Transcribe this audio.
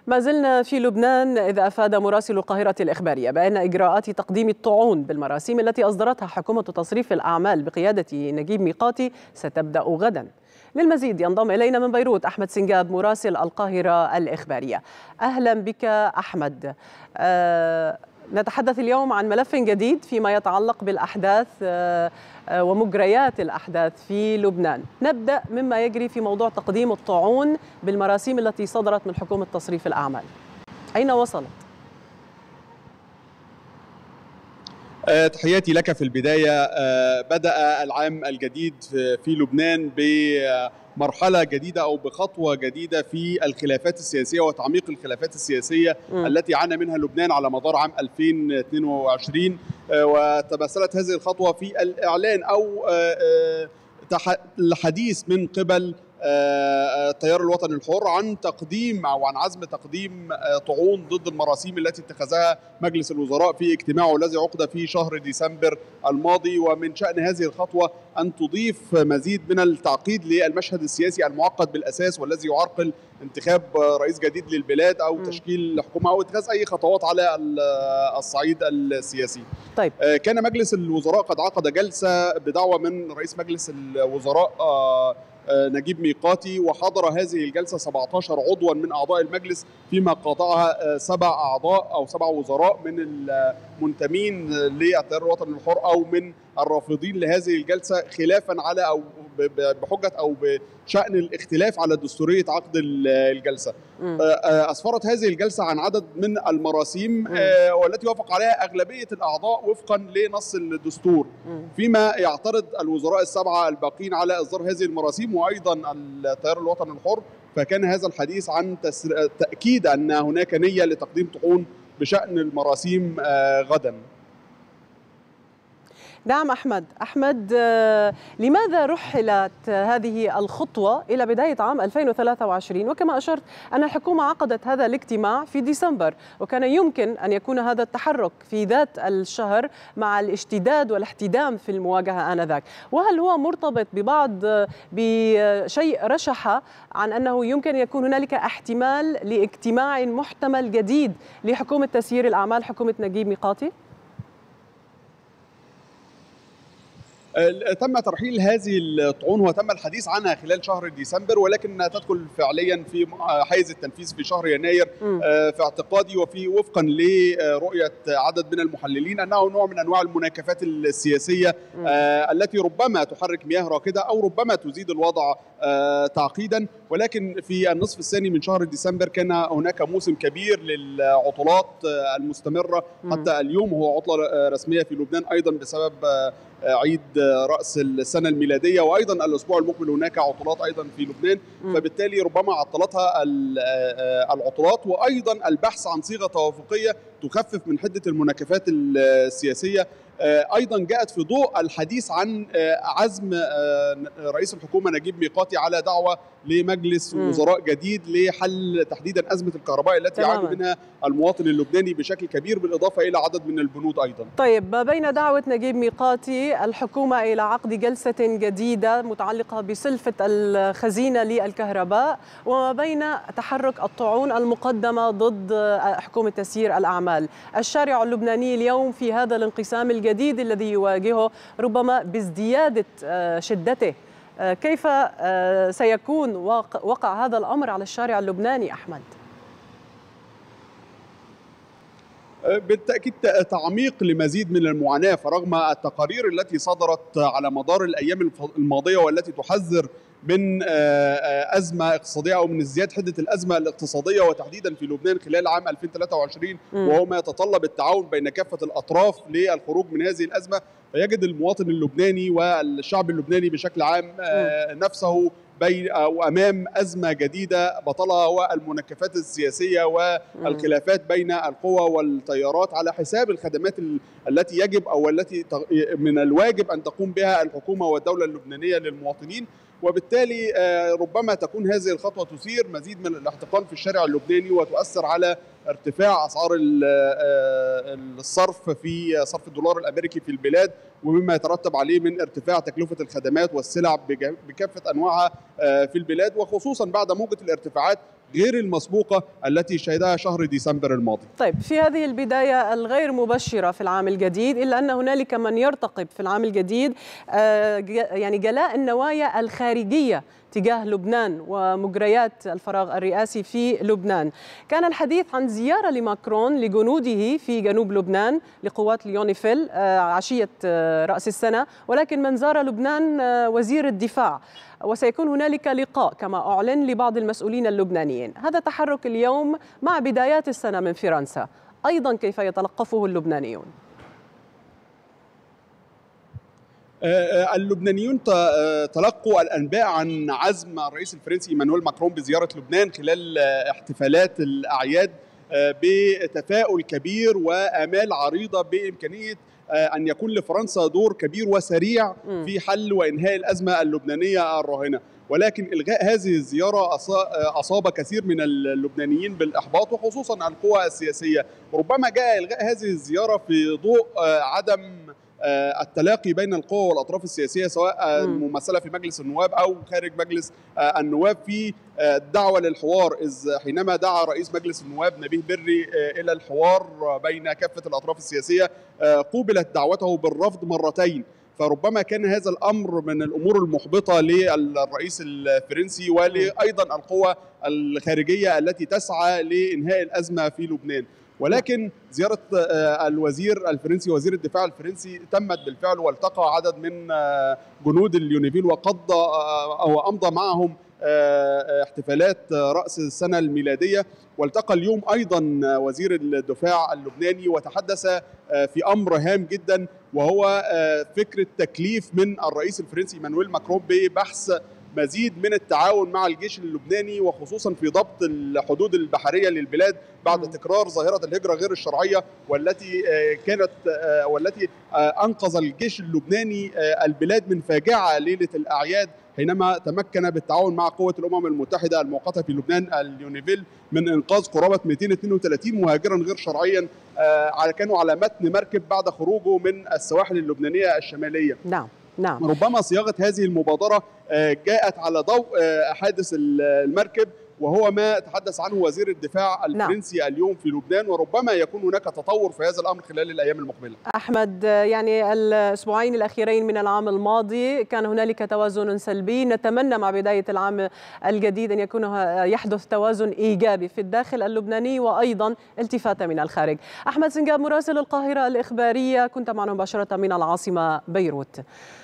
ما زلنا في لبنان، إذ أفاد مراسل القاهرة الإخبارية بأن إجراءات تقديم الطعون بالمراسيم التي أصدرتها حكومة تصريف الأعمال بقيادة نجيب ميقاتي ستبدأ غدا. للمزيد ينضم إلينا من بيروت أحمد سنجاب مراسل القاهرة الإخبارية. أهلا بك أحمد. نتحدث اليوم عن ملف جديد فيما يتعلق بالأحداث ومجريات الأحداث في لبنان. نبدأ مما يجري في موضوع تقديم الطعون بالمراسيم التي صدرت من حكومة تصريف الأعمال. أين وصلت؟ تحياتي لك. في البداية بدأ العام الجديد في لبنان بمرحلة جديدة أو بخطوة جديدة في الخلافات السياسية وتعميق الخلافات السياسية التي عانى منها لبنان على مدار عام 2022، وتمثلت هذه الخطوة في الإعلان أو الحديث من قبل التيار الوطني الحر عن تقديم أو عن عزم تقديم طعون ضد المراسيم التي اتخذها مجلس الوزراء في اجتماعه الذي عقد في شهر ديسمبر الماضي. ومن شأن هذه الخطوة أن تضيف مزيد من التعقيد للمشهد السياسي المعقد بالأساس، والذي يعرقل انتخاب رئيس جديد للبلاد أو تشكيل حكومة أو اتخاذ أي خطوات على الصعيد السياسي. طيب. كان مجلس الوزراء قد عقد جلسة بدعوة من رئيس مجلس الوزراء نجيب ميقاتي، وحضر هذه الجلسة 17 عضوا من أعضاء المجلس، فيما قاطعها 7 أعضاء أو 7 وزراء من المنتمين للتيار الوطني الحر أو من الرافضين لهذه الجلسة، خلافا على أو بحجة أو بشأن الاختلاف على دستورية عقد الجلسة. أسفرت هذه الجلسة عن عدد من المراسيم والتي وافق عليها أغلبية الأعضاء وفقا لنص الدستور، فيما يعترض الوزراء ال7 الباقين على إصدار هذه المراسيم وأيضا التيار الوطني الحر. فكان هذا الحديث عن تأكيد أن هناك نية لتقديم طعون بشأن المراسيم غدا. نعم أحمد، لماذا رحلت هذه الخطوة إلى بداية عام 2023؟ وكما أشرت أن الحكومة عقدت هذا الاجتماع في ديسمبر، وكان يمكن أن يكون هذا التحرك في ذات الشهر مع الاشتداد والاحتدام في المواجهة آنذاك. وهل هو مرتبط بشيء رشح عن أنه يمكن أن يكون هنالك احتمال لاجتماع محتمل جديد لحكومة تسيير الأعمال، حكومة نجيب ميقاتي؟ تم ترحيل هذه الطعون وتم الحديث عنها خلال شهر ديسمبر، ولكنها تدخل فعليا في حيز التنفيذ في شهر يناير في اعتقادي وفي وفقا لرؤية عدد من المحللين أنه نوع من أنواع المناكفات السياسية التي ربما تحرك مياه راكدة أو ربما تزيد الوضع تعقيدا. ولكن في النصف الثاني من شهر ديسمبر كان هناك موسم كبير للعطلات المستمرة حتى اليوم، هو عطلة رسمية في لبنان أيضا بسبب عيد رأس السنة الميلادية، وأيضا الأسبوع المقبل هناك عطلات أيضا في لبنان، فبالتالي ربما عطلتها العطلات وأيضا البحث عن صيغة توافقية تخفف من حدة المناكفات السياسية. أيضا جاءت في ضوء الحديث عن عزم رئيس الحكومة نجيب ميقاتي على دعوة لمجلس وزراء جديد لحل تحديدا أزمة الكهرباء التي يعاني منها المواطن اللبناني بشكل كبير، بالإضافة إلى عدد من البنود أيضا. طيب، ما بين دعوة نجيب ميقاتي الحكومة إلى عقد جلسة جديدة متعلقة بسلفة الخزينة للكهرباء وما بين تحرك الطعون المقدمة ضد حكومة تسيير الأعمال، الشارع اللبناني اليوم في هذا الانقسام الجديد الذي يواجهه ربما بازدياد شدته، كيف سيكون وقع هذا الأمر على الشارع اللبناني أحمد؟ بالتأكيد تعميق لمزيد من المعاناة، فرغم التقارير التي صدرت على مدار الأيام الماضية والتي تحذر من أزمة اقتصادية أو من ازدياد حدة الأزمة الاقتصادية وتحديدا في لبنان خلال عام 2023، وهو ما يتطلب التعاون بين كافة الأطراف للخروج من هذه الأزمة، فيجد المواطن اللبناني والشعب اللبناني بشكل عام نفسه بين أو أمام أزمة جديدة بطلها هو المناكفات السياسية والخلافات بين القوى والتيارات على حساب الخدمات التي يجب أو التي من الواجب أن تقوم بها الحكومة والدولة اللبنانية للمواطنين. وبالتالي ربما تكون هذه الخطوة تثير مزيد من الاحتقان في الشارع اللبناني وتؤثر على ارتفاع أسعار الصرف في صرف الدولار الأمريكي في البلاد، ومما يترتب عليه من ارتفاع تكلفة الخدمات والسلع بكافة أنواعها في البلاد، وخصوصا بعد موجة الارتفاعات غير المسبوقة التي شهدها شهر ديسمبر الماضي. طيب، في هذه البداية الغير مبشرة في العام الجديد، إلا أن هنالك من يرتقب في العام الجديد يعني جلاء النوايا الخارجية تجاه لبنان ومجريات الفراغ الرئاسي في لبنان. كان الحديث عن زيارة لماكرون لجنوده في جنوب لبنان لقوات اليونيفيل عشية رأس السنة، ولكن من زار لبنان وزير الدفاع، وسيكون هنالك لقاء كما أعلن لبعض المسؤولين اللبنانيين. هذا تحرك اليوم مع بدايات السنة من فرنسا، أيضا كيف يتلقفه اللبنانيون؟ اللبنانيون تلقوا الأنباء عن عزم الرئيس الفرنسي إيمانويل ماكرون بزيارة لبنان خلال احتفالات الأعياد بتفاؤل كبير وآمال عريضة بإمكانية أن يكون لفرنسا دور كبير وسريع في حل وإنهاء الأزمة اللبنانية الراهنة. ولكن إلغاء هذه الزيارة أصاب كثير من اللبنانيين بالإحباط وخصوصا القوى السياسية. ربما جاء إلغاء هذه الزيارة في ضوء عدم التلاقي بين القوى والأطراف السياسية سواء ممثلة في مجلس النواب أو خارج مجلس النواب في الدعوة للحوار، إذ حينما دعا رئيس مجلس النواب نبيه بري إلى الحوار بين كافة الأطراف السياسية قوبلت دعوته بالرفض مرتين. فربما كان هذا الأمر من الأمور المحبطة للرئيس الفرنسي ولأيضا القوى الخارجية التي تسعى لإنهاء الأزمة في لبنان. ولكن زيارة الوزير الفرنسي وزير الدفاع الفرنسي تمت بالفعل، والتقى عدد من جنود اليونيفيل وقضى أو أمضى معهم احتفالات رأس السنة الميلادية. والتقى اليوم أيضا وزير الدفاع اللبناني وتحدث في أمر هام جدا، وهو فكرة تكليف من الرئيس الفرنسي إيمانويل ماكرون ببحث مزيد من التعاون مع الجيش اللبناني وخصوصا في ضبط الحدود البحرية للبلاد بعد تكرار ظاهرة الهجرة غير الشرعية والتي أنقذ الجيش اللبناني البلاد من فاجعة ليلة الأعياد حينما تمكن بالتعاون مع قوة الأمم المتحدة المؤقتة في لبنان اليونيفيل من إنقاذ قرابة 232 مهاجرا غير شرعيا كانوا على متن مركب بعد خروجه من السواحل اللبنانية الشمالية. نعم. ربما صياغة هذه المبادرة جاءت على ضوء حادث المركب، وهو ما تحدث عنه وزير الدفاع الفرنسي اليوم في لبنان، وربما يكون هناك تطور في هذا الأمر خلال الأيام المقبلة. أحمد، يعني الأسبوعين الأخيرين من العام الماضي كان هنالك توازن سلبي، نتمنى مع بداية العام الجديد أن يحدث توازن إيجابي في الداخل اللبناني وأيضا التفاتة من الخارج. أحمد سنجاب مراسل القاهرة الإخبارية، كنت معنا مباشرة من العاصمة بيروت.